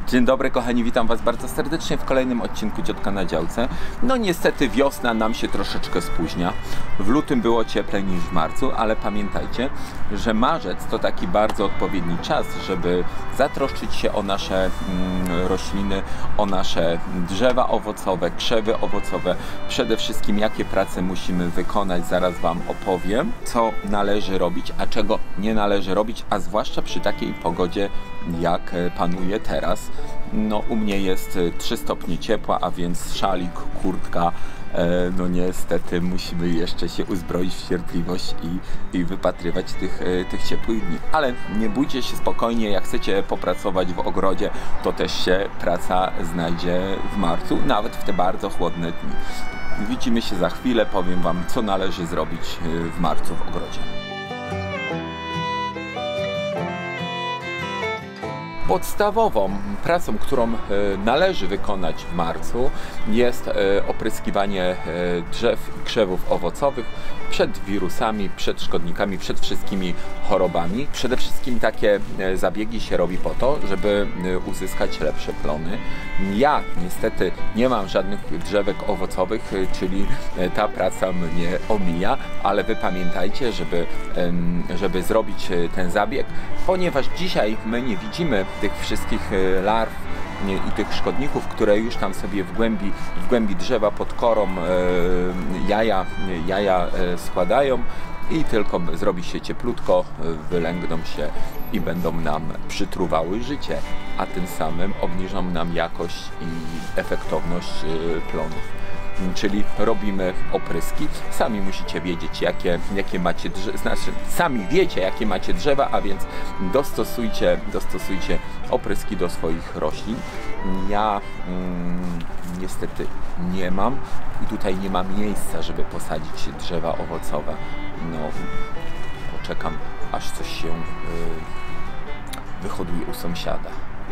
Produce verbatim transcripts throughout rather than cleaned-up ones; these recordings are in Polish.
Dzień dobry kochani, witam Was bardzo serdecznie w kolejnym odcinku Ciotka na działce. No niestety wiosna nam się troszeczkę spóźnia. W lutym było cieplej niż w marcu, ale pamiętajcie, że marzec to taki bardzo odpowiedni czas, żeby zatroszczyć się o nasze mm, rośliny, o nasze drzewa owocowe, krzewy owocowe. Przede wszystkim jakie prace musimy wykonać, zaraz Wam opowiem, co należy robić, a czego nie należy robić, a zwłaszcza przy takiej pogodzie jak panuje teraz. No u mnie jest trzy stopnie ciepła, a więc szalik, kurtka. No niestety musimy jeszcze się uzbroić w cierpliwość i, i wypatrywać tych, tych ciepłych dni. Ale nie bójcie się, spokojnie, jak chcecie popracować w ogrodzie, to też się praca znajdzie w marcu, nawet w te bardzo chłodne dni. Widzimy się za chwilę, powiem Wam, co należy zrobić w marcu w ogrodzie. Podstawową pracą, którą należy wykonać w marcu, jest opryskiwanie drzew i krzewów owocowych przed wirusami, przed szkodnikami, przed wszystkimi chorobami. Przede wszystkim takie zabiegi się robi po to, żeby uzyskać lepsze plony. Ja niestety nie mam żadnych drzewek owocowych, czyli ta praca mnie omija, ale Wy pamiętajcie, żeby, żeby zrobić ten zabieg, ponieważ dzisiaj my nie widzimy tych wszystkich larw i tych szkodników, które już tam sobie w głębi, w głębi drzewa pod korą e, jaja, jaja e, składają i tylko zrobi się cieplutko, wylęgną się i będą nam przytruwały życie, a tym samym obniżą nam jakość i efektowność e, plonów. Czyli robimy opryski. Sami musicie wiedzieć, jakie, jakie macie drzewa, znaczy sami wiecie, jakie macie drzewa, a więc dostosujcie, dostosujcie opryski do swoich roślin. Ja mm, niestety nie mam i tutaj nie ma miejsca, żeby posadzić drzewa owocowe. No, poczekam, aż coś się yy, wyhoduje u sąsiada.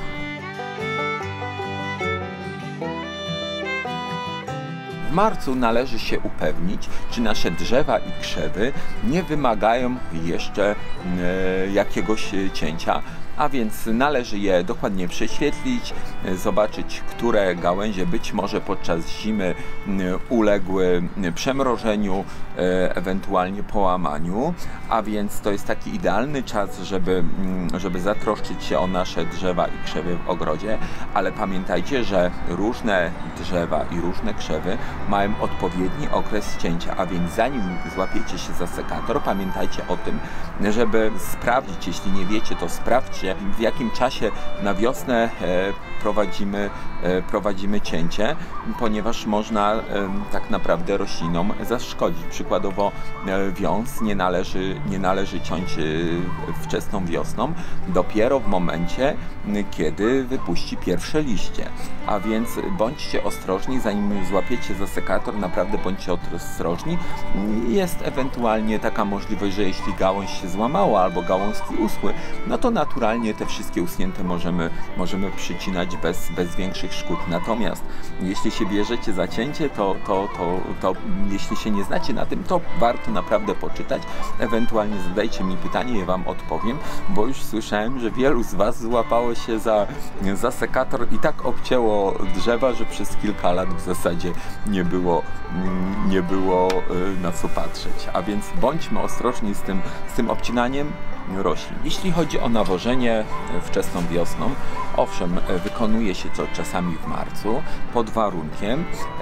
W marcu należy się upewnić, czy nasze drzewa i krzewy nie wymagają jeszcze e, jakiegoś cięcia, a więc należy je dokładnie prześwietlić, zobaczyć, które gałęzie być może podczas zimy uległy przemrożeniu, ewentualnie połamaniu, a więc to jest taki idealny czas, żeby, żeby zatroszczyć się o nasze drzewa i krzewy w ogrodzie, ale pamiętajcie, że różne drzewa i różne krzewy mają odpowiedni okres cięcia, a więc zanim złapiecie się za sekator, pamiętajcie o tym, żeby sprawdzić, jeśli nie wiecie, to sprawdźcie, w jakim czasie na wiosnę prowadzimy, prowadzimy cięcie, ponieważ można tak naprawdę roślinom zaszkodzić. Przykładowo wiąz nie należy, nie należy ciąć wczesną wiosną, dopiero w momencie, kiedy wypuści pierwsze liście. A więc bądźcie ostrożni, zanim złapiecie za sekator, naprawdę bądźcie ostrożni. Jest ewentualnie taka możliwość, że jeśli gałąź się złamała albo gałązki uschły, no to naturalnie te wszystkie usunięte możemy, możemy przycinać bez, bez większych szkód. Natomiast jeśli się bierzecie za cięcie, to, to, to, to jeśli się nie znacie na tym, to warto naprawdę poczytać. Ewentualnie zadajcie mi pytanie, ja Wam odpowiem, bo już słyszałem, że wielu z Was złapało się za, za sekator i tak obcięło drzewa, że przez kilka lat w zasadzie nie było, nie było na co patrzeć. A więc bądźmy ostrożni z tym, z tym obcinaniem roślin. Jeśli chodzi o nawożenie wczesną wiosną, owszem, wykonuje się to czasami w marcu, pod warunkiem,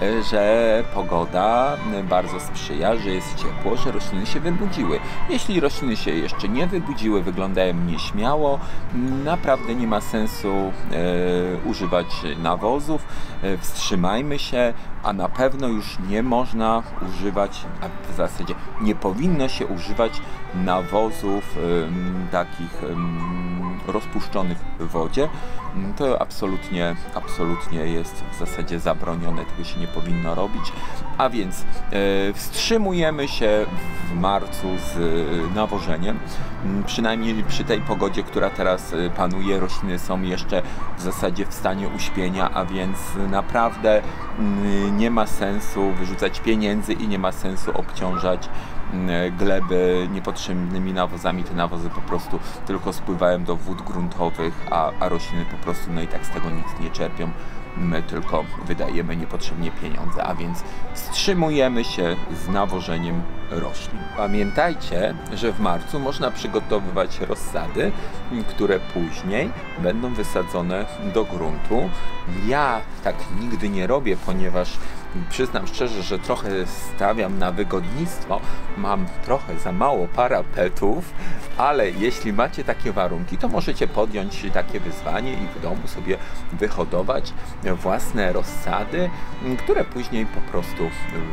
że pogoda bardzo sprzyja, że jest ciepło, że rośliny się wybudziły. Jeśli rośliny się jeszcze nie wybudziły, wyglądają nieśmiało, naprawdę nie ma sensu e, używać nawozów, e, wstrzymajmy się, a na pewno już nie można używać, a w zasadzie nie powinno się używać nawozów e, takich e, rozpuszczonych w wodzie. To absolutnie, absolutnie jest w zasadzie zabronione, tego się nie powinno robić. A więc e, wstrzymujemy się w marcu z e, nawożeniem. Przynajmniej przy tej pogodzie, która teraz panuje, rośliny są jeszcze w zasadzie w stanie uśpienia, a więc naprawdę nie ma sensu wyrzucać pieniędzy i nie ma sensu obciążać gleby niepotrzebnymi nawozami. Te nawozy po prostu tylko spływają do wód gruntowych, a, a rośliny po prostu no i tak z tego nic nie czerpią. My tylko wydajemy niepotrzebnie pieniądze, a więc wstrzymujemy się z nawożeniem roślin. Pamiętajcie, że w marcu można przygotowywać rozsady, które później będą wysadzone do gruntu. Ja tak nigdy nie robię, ponieważ przyznam szczerze, że trochę stawiam na wygodnictwo. Mam trochę za mało parapetów, ale jeśli macie takie warunki, to możecie podjąć takie wyzwanie i w domu sobie wyhodować własne rozsady, które później po prostu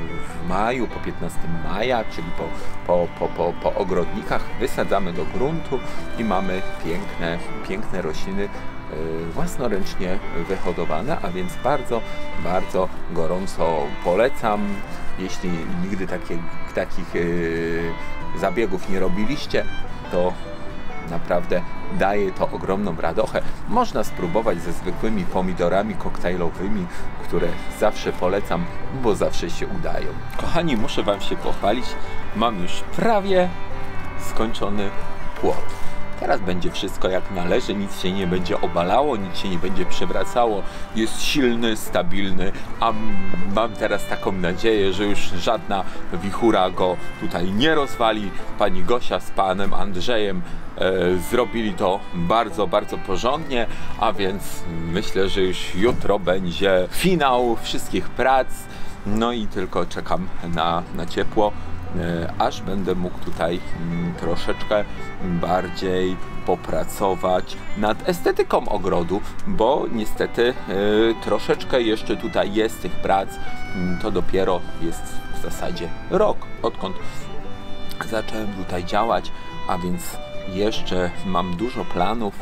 w maju, po piętnastego maja, czyli po, po, po, po, po ogrodnikach wysadzamy do gruntu i mamy piękne, piękne rośliny własnoręcznie wyhodowane, a więc bardzo, bardzo gorąco polecam. Jeśli nigdy takie, takich yy, zabiegów nie robiliście, to naprawdę daje to ogromną radochę. Można spróbować ze zwykłymi pomidorami koktajlowymi, które zawsze polecam, bo zawsze się udają. Kochani, muszę Wam się pochwalić. Mam już prawie skończony płot. Teraz będzie wszystko jak należy, nic się nie będzie obalało, nic się nie będzie przewracało, jest silny, stabilny, a mam teraz taką nadzieję, że już żadna wichura go tutaj nie rozwali. Pani Gosia z panem Andrzejem e, zrobili to bardzo, bardzo porządnie, a więc myślę, że już jutro będzie finał wszystkich prac, no i tylko czekam na, na ciepło, aż będę mógł tutaj troszeczkę bardziej popracować nad estetyką ogrodu, bo niestety troszeczkę jeszcze tutaj jest tych prac. To dopiero jest w zasadzie rok, odkąd zacząłem tutaj działać, a więc jeszcze mam dużo planów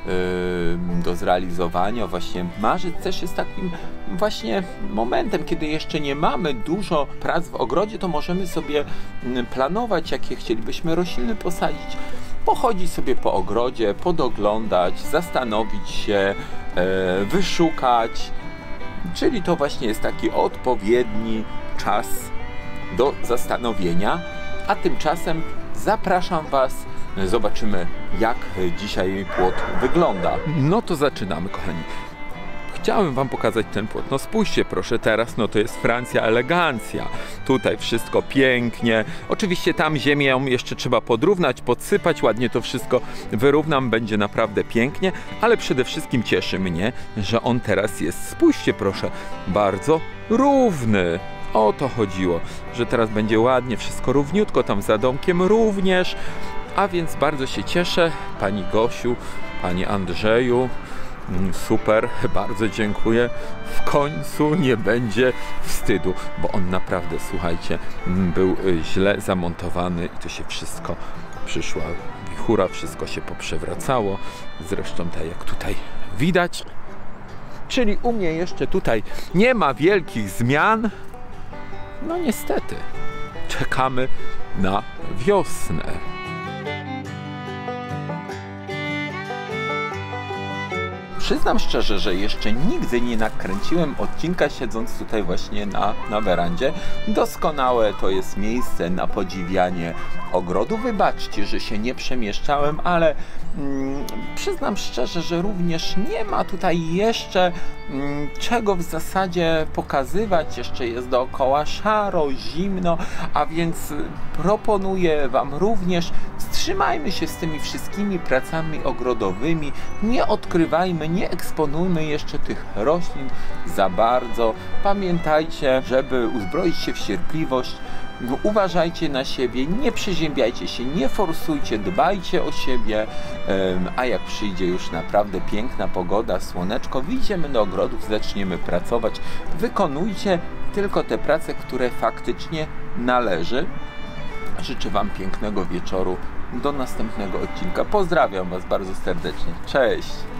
do zrealizowania. Właśnie marzec też jest takim właśnie momentem, kiedy jeszcze nie mamy dużo prac w ogrodzie, to możemy sobie planować, jakie chcielibyśmy rośliny posadzić, pochodzić sobie po ogrodzie, podoglądać, zastanowić się, wyszukać, czyli to właśnie jest taki odpowiedni czas do zastanowienia, a tymczasem zapraszam Was. Zobaczymy, jak dzisiaj płot wygląda. No to zaczynamy, kochani. Chciałem Wam pokazać ten płot. No spójrzcie proszę teraz, no to jest Francja elegancja. Tutaj wszystko pięknie. Oczywiście tam ziemię jeszcze trzeba podrównać, podsypać, ładnie to wszystko wyrównam, będzie naprawdę pięknie, ale przede wszystkim cieszy mnie, że on teraz jest, spójrzcie proszę, bardzo równy. O to chodziło, że teraz będzie ładnie, wszystko równiutko, tam za domkiem również. A więc bardzo się cieszę, Pani Gosiu, Panie Andrzeju, super, bardzo dziękuję. W końcu nie będzie wstydu, bo on naprawdę, słuchajcie, był źle zamontowany i to się wszystko, przyszła wichura, wszystko się poprzewracało. Zresztą tak jak tutaj widać. Czyli u mnie jeszcze tutaj nie ma wielkich zmian. No niestety, czekamy na wiosnę. Przyznam szczerze, że jeszcze nigdy nie nakręciłem odcinka siedząc tutaj właśnie na, na werandzie. Doskonałe to jest miejsce na podziwianie ogrodu. Wybaczcie, że się nie przemieszczałem, ale mm, przyznam szczerze, że również nie ma tutaj jeszcze mm, czego w zasadzie pokazywać. Jeszcze jest dookoła szaro, zimno, a więc proponuję Wam również, wstrzymajmy się z tymi wszystkimi pracami ogrodowymi, nie odkrywajmy, nie eksponujmy jeszcze tych roślin za bardzo. Pamiętajcie, żeby uzbroić się w cierpliwość, no, uważajcie na siebie, nie przeziębiajcie się, nie forsujcie, dbajcie o siebie, a jak przyjdzie już naprawdę piękna pogoda, słoneczko, wyjdziemy do ogrodów, zaczniemy pracować. Wykonujcie tylko te prace, które faktycznie należy. Życzę Wam pięknego wieczoru. Do następnego odcinka. Pozdrawiam Was bardzo serdecznie. Cześć!